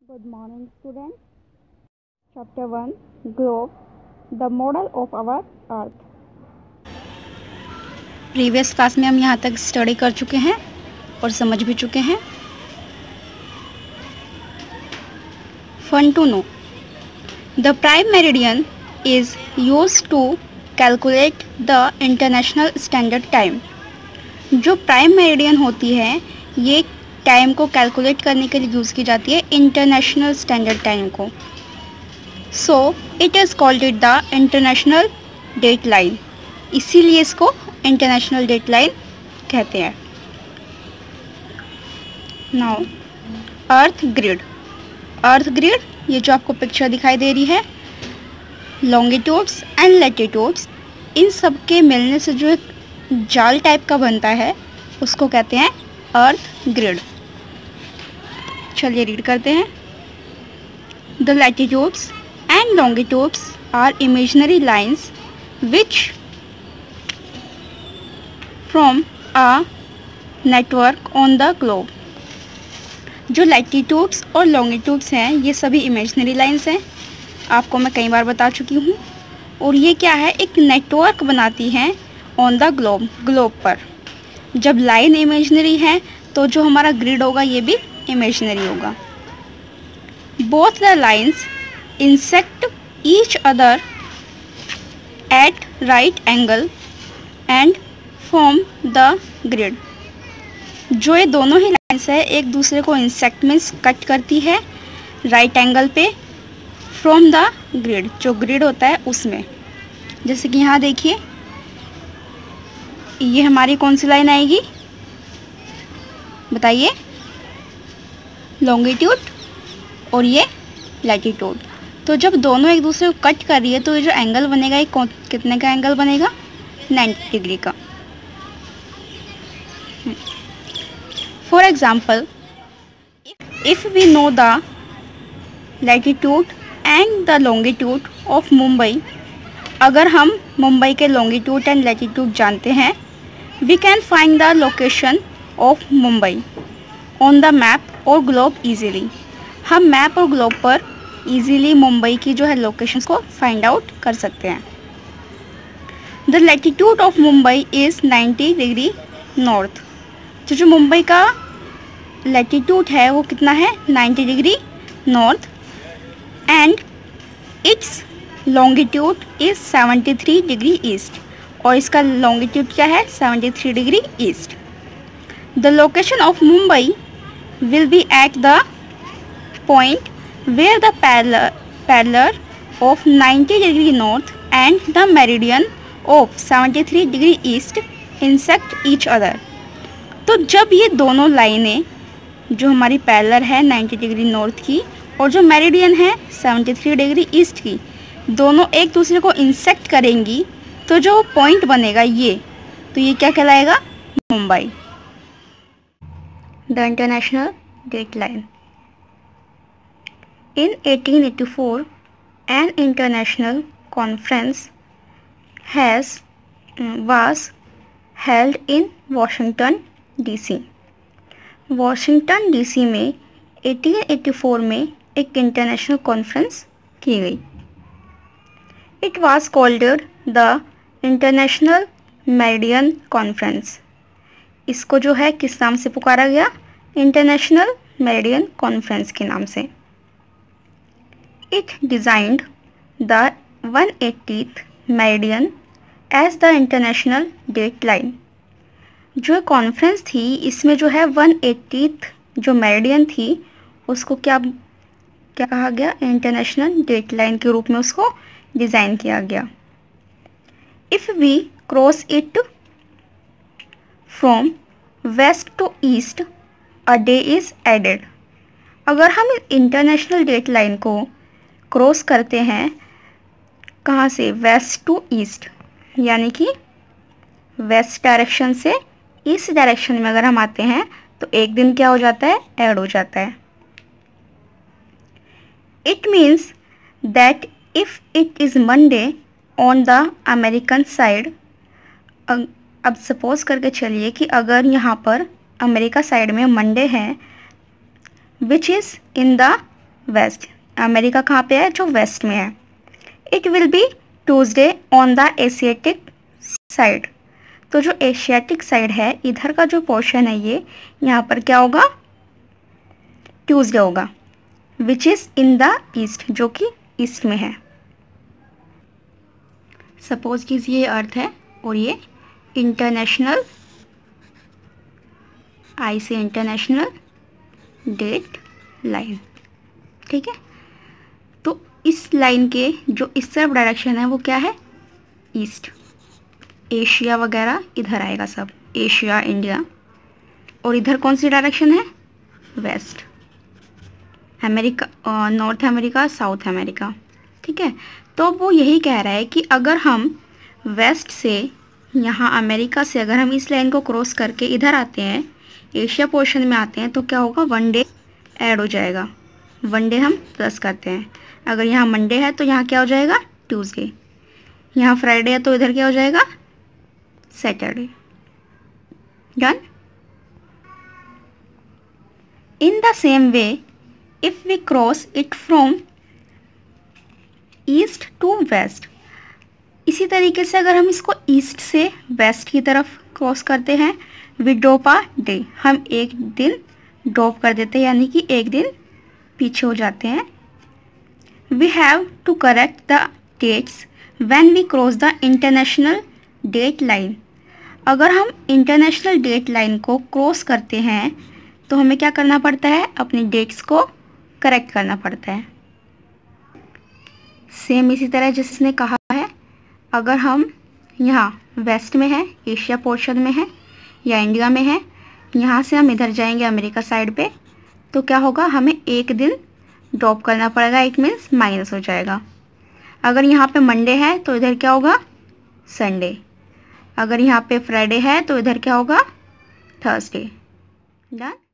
Good morning, students. Chapter 1 Globe, the model of our Earth. Previous class में हम यहाँ तक स्टडी कर चुके हैं और समझ भी चुके हैं. Fun to know. The prime meridian is used to calculate the international standard time. जो प्राइम मेरिडियन होती है ये टाइम को कैलकुलेट करने के लिए यूज़ की जाती है, इंटरनेशनल स्टैंडर्ड टाइम को. So it is called it the international date line. इसीलिए इसको इंटरनेशनल डेट लाइन कहते हैं. Now earth grid. Earth grid ये जो आपको पिक्चर दिखाई दे रही है, लॉन्गिट्यूड्स एंड लैटिट्यूड्स, इन सब के मिलने से जो एक जाल टाइप का बनता है उसको कहते हैं अर्थ ग्रिड. चलिए रीड करते हैं. The latitudes and longitudes are imaginary lines which from a network on the globe. जो लैटिट्यूड्स और लॉन्गिट्यूड्स हैं ये सभी इमेजिनरी लाइंस हैं, आपको मैं कई बार बता चुकी हूँ. और ये क्या है, एक नेटवर्क बनाती हैं ऑन द ग्लोब पर. जब लाइन इमेजिनरी है तो जो हमारा ग्रिड होगा ये भी इमेजिनरी होगा. Both the lines intersect each other at right angle and form the grid. जो ये दोनों ही लाइंस है एक दूसरे को इंसेक्ट मीन्स कट करती है राइट एंगल पे फ्रॉम द ग्रिड, जो ग्रिड होता है उसमें. जैसे कि यहाँ देखिए, ये हमारी कौन सी लाइन आएगी बताइए, लॉन्गिट्यूड और ये लैटिट्यूड. तो जब दोनों एक दूसरे को कट कर रही है तो ये जो एंगल बनेगा ये कितने का एंगल बनेगा, 90 डिग्री का. For example, if we know the latitude and the longitude of Mumbai, अगर हम मुंबई के लॉन्गिट्यूड एंड लैटिट्यूड जानते हैं, we can find the location of Mumbai on the map और ग्लोब ईजीली. हम मैप और ग्लोब पर ईजीली मुंबई की जो है लोकेशंस को फाइंड आउट कर सकते हैं. The latitude of Mumbai is 90 degree north. तो जो मुंबई का लैटिट्यूड है वो कितना है, 90 degree north. And its longitude is 73 degree east. और इसका लॉन्गिट्यूड क्या है, 73 degree east. The location of Mumbai will be at the point where the parallel of 90 degree north and the meridian of 73 degree east intersect each other. तो जब ये दोनों लाइनें जो हमारी पैरेलल है 90 डिग्री नॉर्थ की और जो मेरिडियन है 73 डिग्री ईस्ट की, दोनों एक दूसरे को इंसेक्ट करेंगी तो जो पॉइंट बनेगा तो ये क्या कहलाएगा, Mumbai. The international date line. In 1884 an international conference was held in Washington DC. Washington DC में 1884 में एक इंटरनेशनल कॉन्फ्रेंस की गई. It was called the international meridian conference. इसको जो है किस नाम से पुकारा गया, इंटरनेशनल मेरिडियन कॉन्फ्रेंस के नाम से. It designed the 180th meridian as the international date line. जो कॉन्फ्रेंस थी इसमें जो है 180th जो मेरिडियन थी उसको क्या कहा गया, इंटरनेशनल डेट लाइन के रूप में उसको डिज़ाइन किया गया. If we cross it from west to east a day is added. अगर हम इंटरनेशनल डेट लाइन को क्रॉस करते हैं कहाँ से, वेस्ट टू ईस्ट, यानी कि वेस्ट डायरेक्शन से ईस्ट डायरेक्शन में अगर हम आते हैं तो एक दिन क्या हो जाता है, ऐड हो जाता है. It means that if it is Monday on the American side. अब सपोज़ करके चलिए कि अगर यहाँ पर अमेरिका साइड में मंडे है which is in the west. America कहाँ पे है? जो वेस्ट में है। It will be Tuesday on the Asiatic side. तो जो एशियाटिक साइड है, इधर का जो पोर्शन है ये, यहाँ पर क्या होगा? ट्यूसडे होगा। Which is in the east, जो कि ईस्ट में है। सपोज कीजिए ये अर्थ है और ये इंटरनेशनल, आई से इंटरनेशनल डेट लाइन, ठीक है। तो इस लाइन के जो इस तरफ डायरेक्शन है वो क्या है? ईस्ट। एशिया वगैरह इधर आएगा सब, एशिया, इंडिया। और इधर कौन सी डायरेक्शन है? West. America, north America, south America, ठीक है। तो वो यही कह रहा है कि अगर हम वेस्ट से, यहाँ अमेरिका से अगर हम इस लाइन को क्रॉस करके इधर आते हैं, एशिया पोर्शन में आते हैं, तो क्या होगा? वन डे ऐड हो जाएगा। वन डे हम प्लस करते हैं। अगर यहाँ मंडे है तो यहाँ क्या हो जाएगा? ट्यूसडे। यहाँ फ्राइडे है तो इधर क्या हो जाएगा? Saturday. Done. In the same way if we cross it from east to west, इसी तरीके से अगर हम इसको ईस्ट से वेस्ट की तरफ क्रॉस करते हैं, वी ड्रॉप अ डे, हम एक दिन ड्रॉप कर देते हैं, यानी कि एक दिन पीछे हो जाते हैं। We have to correct the dates when we cross the international date line. अगर हम इंटरनेशनल डेट लाइन को क्रॉस करते हैं तो हमें क्या करना पड़ता है? अपनी डेट्स को करेक्ट करना पड़ता है। सेम इसी तरह जैसे इसने कहा है, अगर हम यहाँ वेस्ट में है, एशिया पोर्शन में है या इंडिया में है, यहाँ से हम इधर जाएंगे अमेरिका साइड पे, तो क्या होगा? हमें एक दिन ड्रॉप करना पड़ेगा। इट मीन्स माइनस हो जाएगा। अगर यहाँ पे मंडे है तो इधर क्या होगा? संडे। अगर यहाँ पे फ्राइडे है तो इधर क्या होगा? थर्सडे। डन।